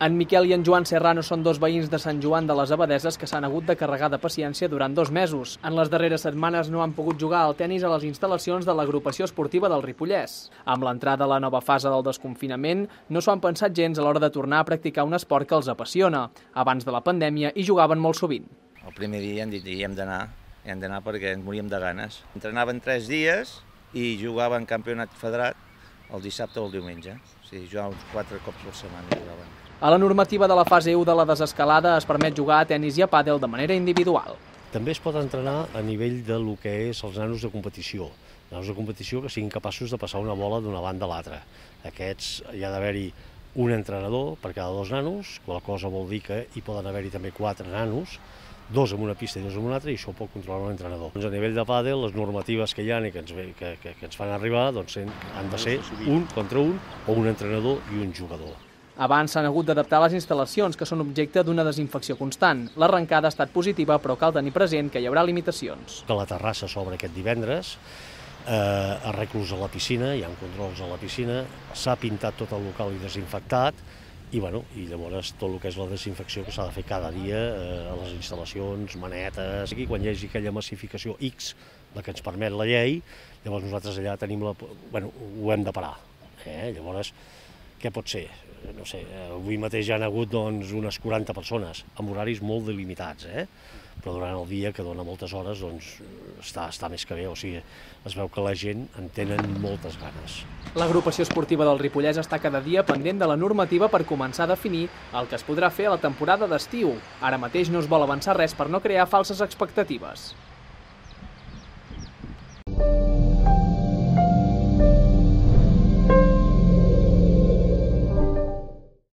En Miquel i en Joan Serrano són dos veïns de Sant Joan de les Abadesses que s'han hagut de carregar de paciència durant 2 mesos. En les darreres setmanes no han pogut jugar al tennis a les instal·lacions de l'agrupació esportiva del Ripollès. Amb l'entrada a la nova fase del desconfinament, no s'ho han pensat gens a l'hora de tornar a practicar un esport que els apassiona. Abans de la pandèmia hi jugaven molt sovint. El primer dia hem dit hi hem d'anar perquè ens moríem de ganes. Entrenaven 3 dies i jugaven campionat federat el dissabte o el diumenge. O sigui, jugaven uns 4 cops per setmana. Jugaven. A la normativa de la fase 1 de la desescalada es permet jugar a tenis i a pàdel de manera individual. També es pot entrenar a nivell del que és els nanos de competició. Nanos de competició que siguin capaços de passar una bola d'una banda a l'altra. Aquests hi ha d'haver-hi un entrenador per cada 2 nanos, qual cosa vol dir que hi poden haver-hi també 4 nanos, 2 en una pista i 2 en una altra, i això ho pot controlar un entrenador. A nivell de pàdel, les normatives que hi ha i que ens fan arribar han de ser 1 contra 1 o un entrenador i un jugador. Abans s'han hagut d'adaptar les instal·lacions, que són objecte d'una desinfecció constant. L'arrencada ha estat positiva, però cal tenir present que hi haurà limitacions. Que la terrassa s'obre aquest divendres, arreglos a la piscina, hi ha controls a la piscina, s'ha pintat tot el local i desinfectat, i llavors tot el que és la desinfecció que s'ha de fer cada dia a les instal·lacions, manetes. Aquí, quan hi hagi aquella massificació X, la que ens permet la llei, llavors nosaltres allà ho hem de parar. Llavors, què pot ser? No sé, avui mateix hi ha hagut unes 40 persones, amb horaris molt delimitats, però durant el dia, que dona moltes hores, està més que bé, o sigui, es veu que la gent en tenen moltes ganes. L'agrupació esportiva del Ripollès està cada dia pendent de la normativa per començar a definir el que es podrà fer a la temporada d'estiu. Ara mateix no es vol avançar res per no crear falses expectatives.